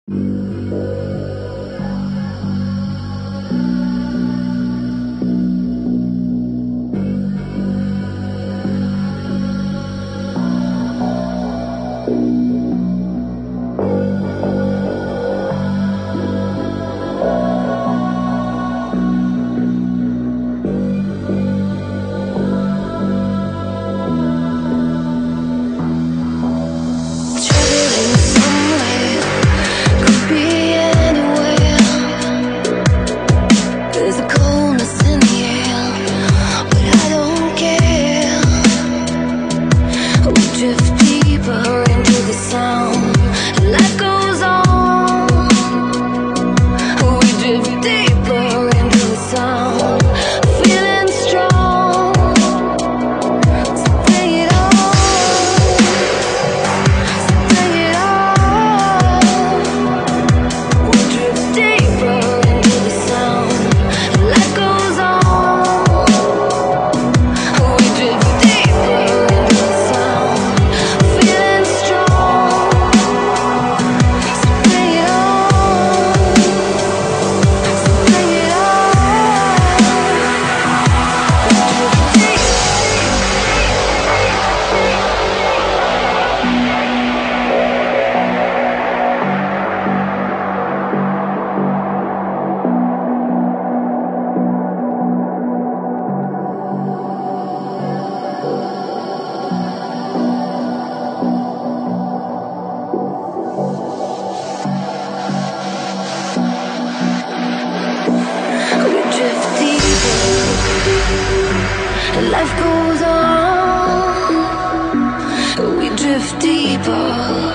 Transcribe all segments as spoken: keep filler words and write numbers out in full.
Life goes on, we drift deeper,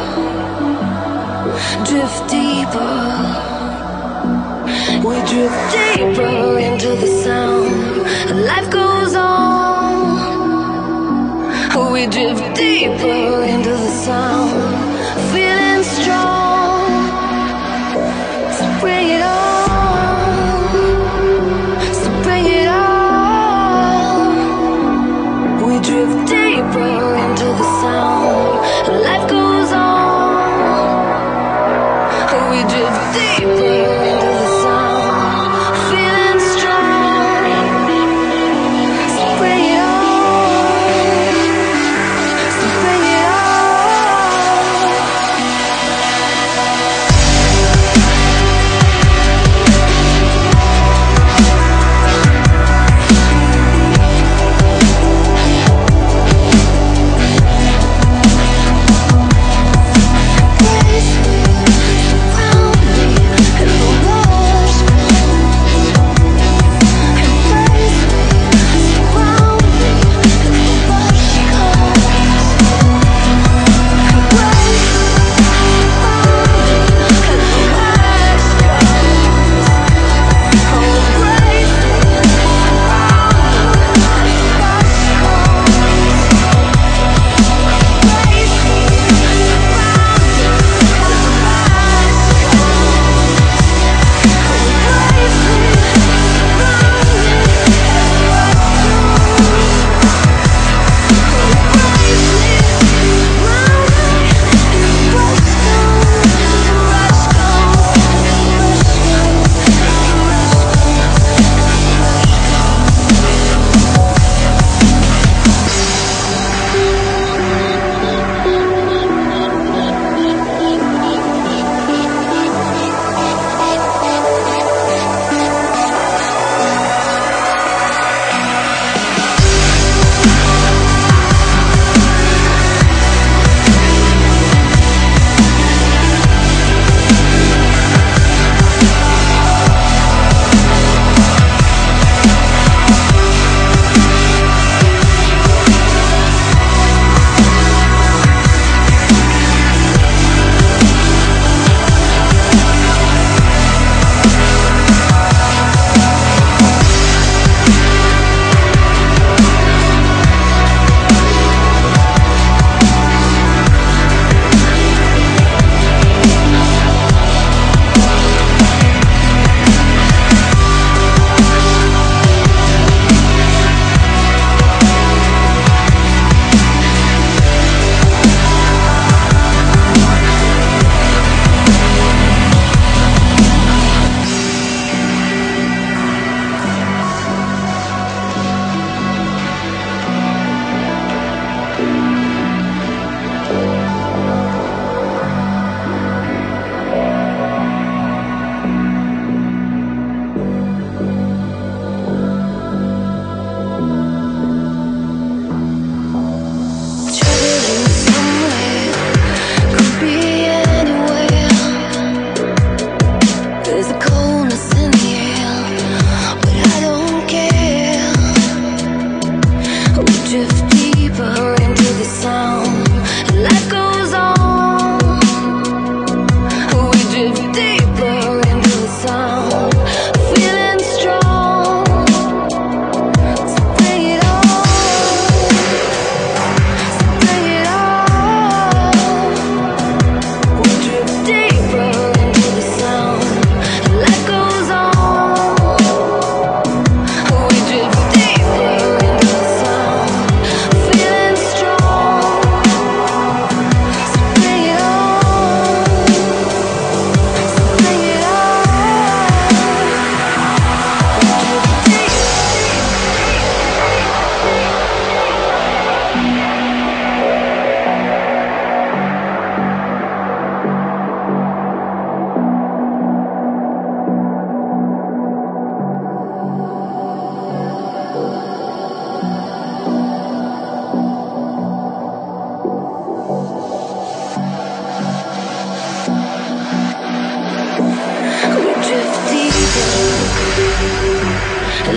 drift deeper. We drift deeper into the sound. Life goes on, we drift deeper into the sound. Feeling strong, so bring it on. Drift deeper into the sound. Life goes on. We drift deeper into the sound. Feeling strong. So bring it on. So bring it on.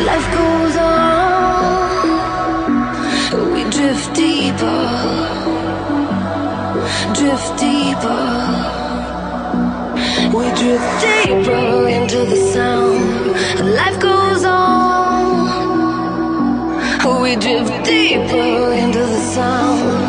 life goes on. We drift deeper, drift deeper. We drift deeper into the sound. Life goes on. We drift deeper into the sound.